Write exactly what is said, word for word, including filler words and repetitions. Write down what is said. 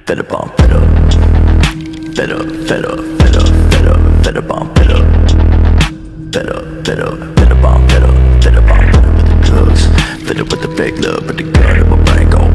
fed up, I'm fed up. Fed up, fed up, fed up, fed up, fed up, I'm fed up. Fed up, fed up, fed up, I'm fed up. Fed up, I'm fed up with the drugs. Fed up with the fake love, with the gun in my brain going